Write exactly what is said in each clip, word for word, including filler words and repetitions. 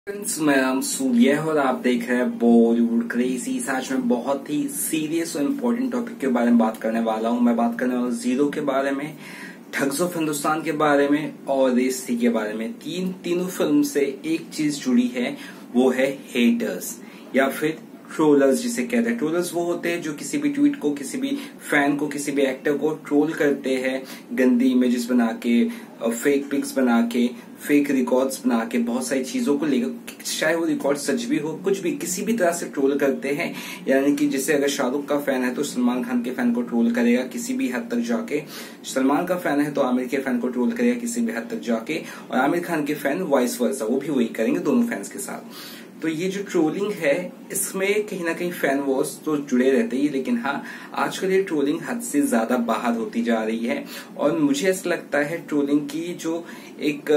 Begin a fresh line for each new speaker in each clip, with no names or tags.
Friends, मैं नाम सूर्य है और आप देख रहे हैं बॉलीवुड क्रेजी। आज मैं बहुत ही सीरियस और इम्पोर्टेंट टॉपिक के बारे में बात करने वाला हूं। मैं बात करने वाला हूं जीरो के बारे में, ठग्स ऑफ हिंदुस्तान के बारे में और रेस थ्री के बारे में। तीन तीनों फिल्म से एक चीज जुड़ी है, वो है हेटर्स या फिर ट्रोलर्स जिसे कहते हैं। ट्रोलर्स वो होते हैं जो किसी भी ट्वीट को, किसी भी फैन को, किसी भी एक्टर को ट्रोल करते हैं, गंदी इमेजेस बना के, फेक पिक्स बना के, फेक रिकॉर्ड्स बना के, बहुत सारी चीजों को लेकर, चाहे वो रिकॉर्ड सच भी हो, कुछ भी, किसी भी तरह से ट्रोल करते हैं। यानी कि जैसे अगर शाहरुख का फैन है तो सलमान खान के फैन को ट्रोल करेगा किसी भी हद तक जाके, सलमान का फैन है तो आमिर के फैन को ट्रोल करेगा किसी भी हद तक जाके, और आमिर खान के फैन वाइस वर्सा, वो भी वही करेंगे दोनों फैंस के साथ। तो ये जो ट्रोलिंग है, इसमें कहीं ना कहीं फैन वॉर्स तो जुड़े रहते ही, लेकिन हाँ, आजकल ये ट्रोलिंग हद से ज्यादा बाहर होती जा रही है। और मुझे ऐसा लगता है ट्रोलिंग की जो एक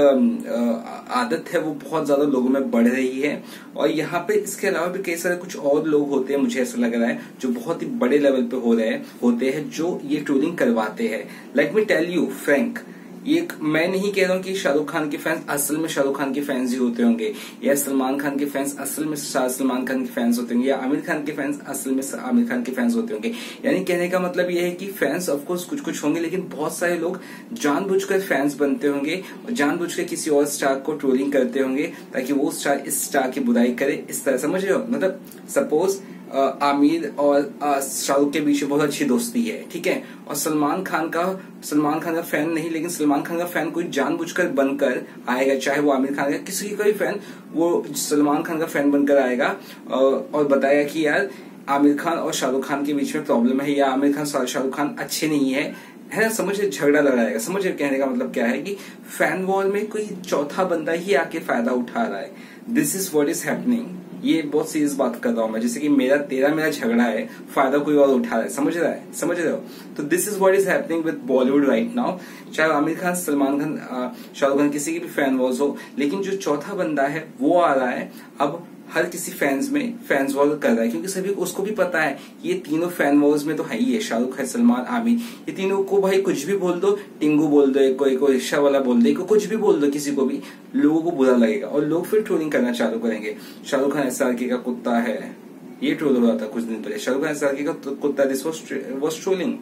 आदत है वो बहुत ज्यादा लोगों में बढ़ रही है। और यहाँ पे इसके अलावा भी कई सारे कुछ और लोग होते हैं, मुझे ऐसा लग रहा है, जो बहुत ही बड़े लेवल पे हो रहे हैं होते हैं जो ये ट्रोलिंग करवाते हैं। Let me tell you frank, ये मैं नहीं कह रहा हूँ कि शाहरुख खान के फैंस असल में शाहरुख खान के फैंस ही होते होंगे, या सलमान खान के फैंस असल में सलमान खान के फैंस होते होंगे, या आमिर खान के फैंस असल में आमिर खान के फैंस होते होंगे। यानी कहने का मतलब ये है कि फैंस ऑफकोर्स कुछ कुछ होंगे, लेकिन बहुत सारे लोग जानबूझकर फैंस बनते होंगे और जानबूझकर किसी और स्टार को ट्रोलिंग करते होंगे ताकि वो स्टार इस स्टार की बुराई करे। इस तरह समझ रहे हो? मतलब सपोज आमिर और शाहरुख के बीच बहुत अच्छी दोस्ती है, ठीक है, और सलमान खान का सलमान खान का फैन नहीं, लेकिन सलमान खान का फैन कोई जानबूझकर बनकर आएगा, चाहे वो आमिर खान का किसी का भी फैन, वो सलमान खान का फैन बनकर आएगा और बताएगा कि यार आमिर खान और शाहरुख खान के बीच में प्रॉब्लम है, या आमिर खान शाहरुख खान अच्छे नहीं है, है ना? समझ, झगड़ा लड़ाएगा। समझ, कहने का मतलब क्या है कि फैन वॉर में कोई चौथा बंदा ही आके फायदा उठा रहा है। This is what is happening. ये बहुत सीरियस बात कर रहा हूं मैं, जैसे कि मेरा तेरा मेरा झगड़ा है, फायदा कोई और उठा रहा है। समझ रहा है? समझ रहे हो? तो this is what is happening with Bollywood right now. चाहे आमिर खान, सलमान खान, शाहरुख खान, किसी की भी फैन वॉर्स हो, लेकिन जो चौथा बंदा है वो आ रहा है अब हर किसी फैंस में फैंस वॉर कर रहा है, क्योंकि सभी उसको भी पता है ये तीनों फैन वॉर्स में तो है ही है, शाहरुख है, सलमान, आमिर, ये तीनों को भाई कुछ भी बोल दो, टिंगू बोल दो, एक को एक को रिक्शा वाला बोल दो, एक को कुछ भी बोल दो, किसी को भी, लोगों को बुरा लगेगा और लोग फिर ट्रोलिंग करना चालू करेंगे। Shahrukh Khan S R K का कुत्ता है, ये ट्रोल हो रहा था कुछ दिन पहले, Shahrukh Khan S R K का कुत्ता, this was trolling.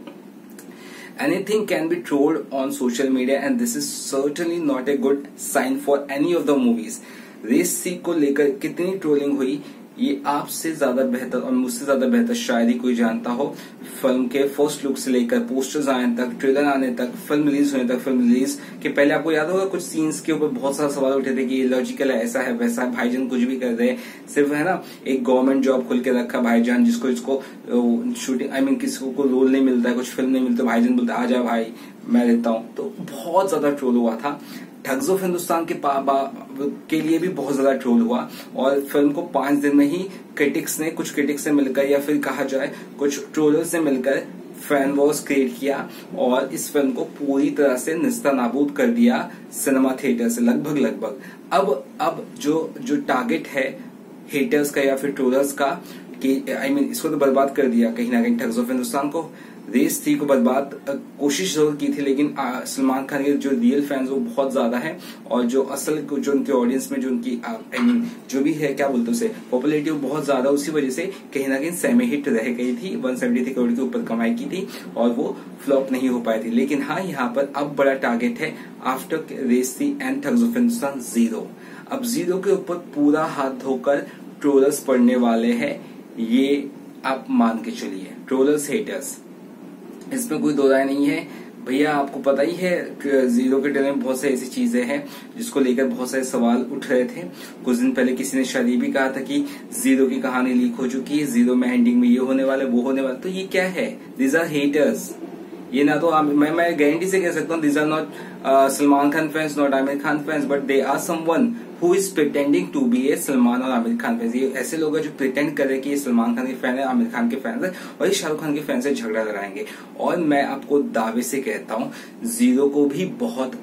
Anything can be trolled on social media and this is certainly not a good sign for any of the movies. Race three को लेकर कितनी ट्रोलिंग हुई ये आपसे ज्यादा बेहतर और मुझसे ज्यादा बेहतर शायद ही कोई जानता हो। फिल्म के फर्स्ट लुक से लेकर पोस्टर्स आने तक, ट्रेलर आने तक, फिल्म रिलीज होने तक, फिल्म रिलीज के पहले आपको याद होगा कुछ सीन्स के ऊपर बहुत सारा सवाल उठे थे कि ये लॉजिकल है, ऐसा है, वैसा है, भाईजान कुछ भी कर रहे हैं, सिर्फ है ना एक गवर्नमेंट जॉब खुल के रखा भाईजान, जिसको इसको शूटिंग आई मीन किसी को रोल नहीं मिलता है, कुछ फिल्म नहीं मिलता, भाईजान बोलता आ जा भाई मैं देता हूँ। तो बहुत ज्यादा ट्रोल हुआ था। ठग्स ऑफ हिंदुस्तान के के लिए भी बहुत ज्यादा ट्रोल हुआ और फिल्म को पांच दिन में ही क्रिटिक्स ने कुछ क्रिटिक्स से मिलकर या फिर कहा जाए कुछ ट्रोलर्स ने मिलकर फैन वॉर्स क्रिएट किया और इस फिल्म को पूरी तरह से निस्ता नाबूद कर दिया सिनेमा थिएटर से, लगभग लगभग। अब अब जो जो टारगेट है हेटर्स का या फिर ट्रोलर्स का कि आई मीन इसको तो बर्बाद कर दिया कहीं ना कहीं ठग्स ऑफ हिंदुस्तान को। रेस थ्री को बर्बाद कोशिश जरूर की थी, लेकिन सलमान खान के जो रियल फैंस वो बहुत ज्यादा है और जो असल जो उनके ऑडियंस में जो उनकी आई मीन जो भी है क्या बोलते उसे पॉपुलैरिटी वो बहुत ज्यादा, उसी वजह से कहीं ना कहीं सेमी हिट रह गई थी, एक सौ तिहत्तर करोड़ के ऊपर कमाई की थी और वो फ्लॉप नहीं हो पाई थी। लेकिन हाँ, यहाँ पर अब बड़ा टारगेट है after race three and thugs of Hindustan zero. अब जीरो के ऊपर पूरा हाथ धोकर ट्रोलर्स पड़ने वाले हैं, ये आप मान के चलिए। ट्रोलर्स, हेटर्स, इसमें कोई दो राय नहीं है भैया। आपको पता ही है जीरो के ट्रेलर में बहुत सारी ऐसी चीजें हैं जिसको लेकर बहुत सारे सवाल उठ रहे थे। कुछ दिन पहले किसी ने शायद ये भी कहा था कि जीरो की कहानी लीक हो चुकी है, जीरो में एंडिंग में ये होने वाला वो होने वाला। तो ये क्या है? These are haters. ये ना तो मैं मैं गारंटी से कह सकता हूँ these are not Salman Khan fans, not Aamir Khan fans, but they are someone who is pretending to be a Salman और आमिर खान फैंस। ये ऐसे लोग हैं जो प्रिटेंड कर रहे हैं कि ये सलमान खान के फैन है, आमिर खान के फैन है और ये शाहरुख खान के फैन से झगड़ा लगाएंगे। और मैं आपको दावे से कहता हूँ जीरो को भी बहुत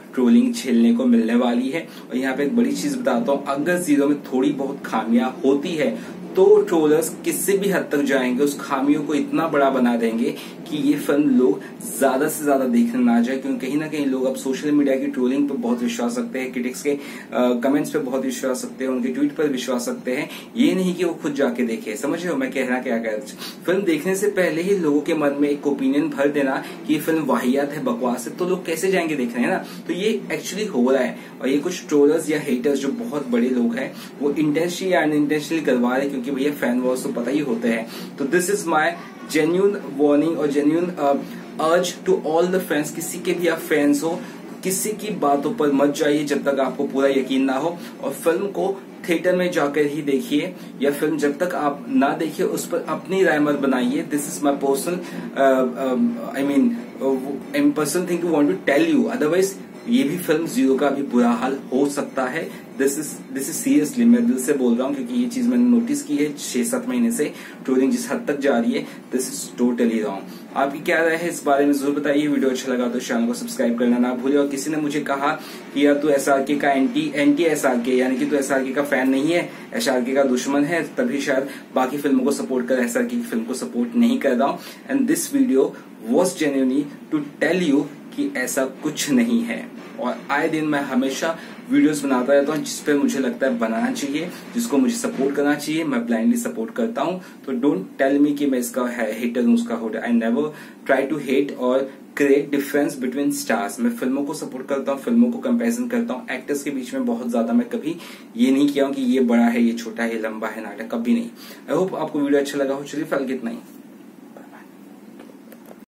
ट्रोलिंग झेलने को मिलने वाली है। और यहाँ पे एक बड़ी चीज बताता हूँ, अगर जीरो में थोड़ी बहुत खामियां होती है तो ट्रोलर्स किसी भी हद तक जाएंगे, उस खामियों को इतना बड़ा बना देंगे कि ये फिल्म लोग ज्यादा से ज्यादा देखने ना जाए, क्योंकि कहीं ना कहीं लोग अब सोशल मीडिया की ट्रोलिंग पर बहुत विश्वास रखते हैं, क्रिटिक्स के कमेंट्स पे बहुत विश्वास रखते हैं, उनके ट्वीट पर विश्वास रखते हैं, ये नहीं कि वो खुद जाके देखे। समझ रहे हो मैं कहना क्या कह रहा हूं? फिल्म देखने से पहले ही लोगों के मन में एक ओपिनियन भर देना कि ये फिल्म वाहियात है, बकवास है, तो लोग कैसे जाएंगे देखने, है ना। तो ये एक्चुअली हो रहा है, और ये कुछ ट्रोलर्स या हेटर्स जो बहुत बड़े लोग हैं वो इंटेंशनली या अनइंटेंशनली करवा रहे हैं, क्योंकि भैया फैन वॉर्स तो पता ही होते हैं। तो this is my genuine warning और genuine urge to all the fans, किसी के भी आप फैंस हो, किसी की बातों पर मत जाइए जब तक आपको पूरा यकीन ना हो, और फिल्म को थिएटर में जाकर ही देखिए, या फिल्म जब तक आप ना देखिए उस पर अपनी राय मत बनाइए। This is my personal I mean I mean personal thing to want to tell you, otherwise ये भी फिल्म जीरो का भी बुरा हाल हो सकता है। This is this is seriously मैं दिल से बोल रहा हूँ, क्योंकि ये चीज मैंने नोटिस की है छह सात महीने से, ट्रोलिंग जिस हद तक जा रही है, दिस इज टोटली रॉन्ग। आपकी क्या राय है इस बारे में जरूर बताइए। वीडियो अच्छा लगा तो चैनल को सब्सक्राइब करना ना भूले। और किसी ने मुझे कहा कि यार तू एसआरके का एंटी एंटी एसआरके, यानी कि तू एसआरके का फैन नहीं है, एसआरके का दुश्मन है, तभी शायद बाकी फिल्मों को सपोर्ट कर, एसआरके की फिल्म को सपोर्ट नहीं कर रहा हूँ। And this video was genuinely to tell you कि ऐसा कुछ नहीं है। और आए दिन मैं हमेशा वीडियोस बनाता रहता हूँ जिस पे मुझे लगता है बनाना चाहिए, जिसको मुझे सपोर्ट करना चाहिए, मैं ब्लाइंडली सपोर्ट करता हूँ। तो डोंट टेल मी कि मैं इसका हेटर हूँ, उसका होटर। I never try to hate और क्रिएट डिफरेंस बिटवीन स्टार्स। मैं फिल्मों को सपोर्ट करता हूँ, फिल्मों को कंपैरिजन करता हूँ, एक्टर्स के बीच में बहुत ज्यादा मैं कभी ये नहीं किया हूँ कि ये बड़ा है, ये छोटा है, ये लंबा है, नाटक, कभी नहीं। आई होप आपको वीडियो अच्छा लगा हो। चलिए फिलहाल इतना ही।